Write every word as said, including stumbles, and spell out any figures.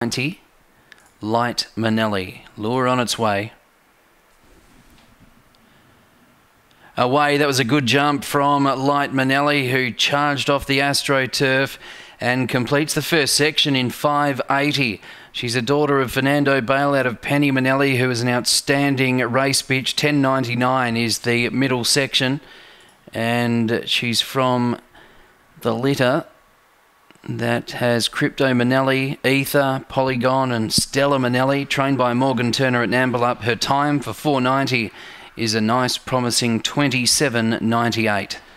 ninety, Light Manelli. Lure on its way. Away, that was a good jump from Light Manelli, who charged off the AstroTurf and completes the first section in five eighty. She's a daughter of Fernando Bale out of Penny Manelli, who is an outstanding race bitch. ten ninety-nine is the middle section, and she's from the litter that has Crypto Manelli, Ether, Polygon and Stella Manelli, trained by Morgan Turner at Nambalup. Her time for four ninety is a nice promising twenty-seven ninety-eight.